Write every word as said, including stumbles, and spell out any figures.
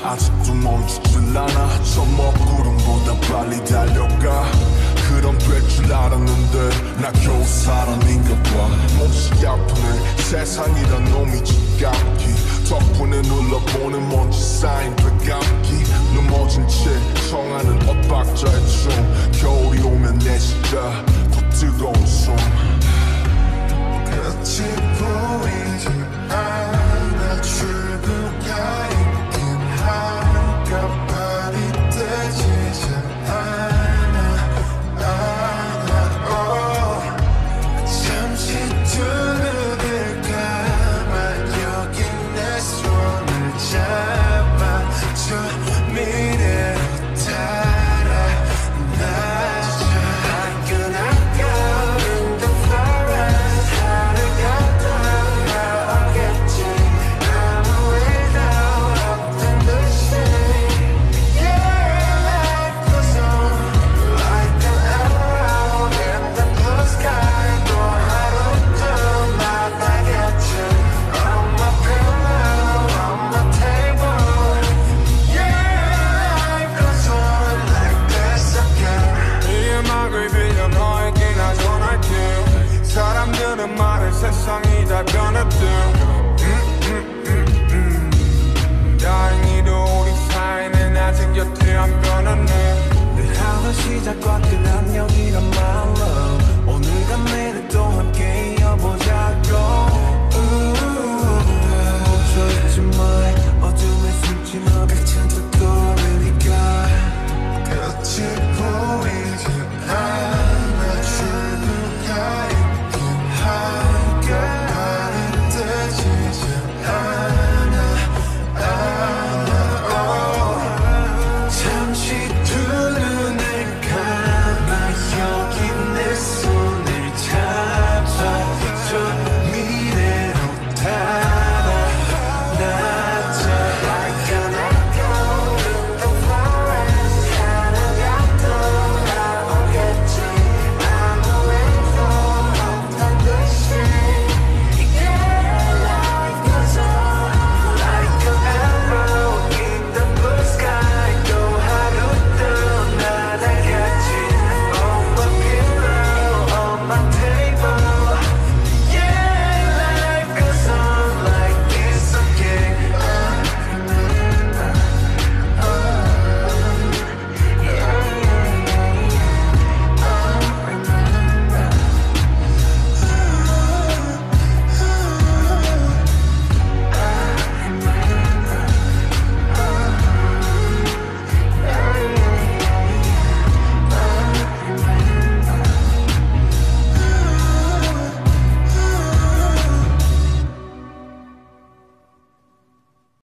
아직도 멈추질 않아. 저 먹구름보다 빨리 달려가. 그럼 될 줄 알았는데 나 겨우 사람인가 봐. 몹시 아프네 세상이란 놈이 지갑기. 덕분에 눌러보는 먼지 쌓인 배감기. 넘어진 채 청하는 엇박자의 춤. 겨울이 오면 내쉬다 더 뜨거운 숨. 끝이 보이지 않아. 출구가 있긴 한가발이 되지 않아. 않아. 잠시 두 눈을 감아 여기 내 손을 잡아.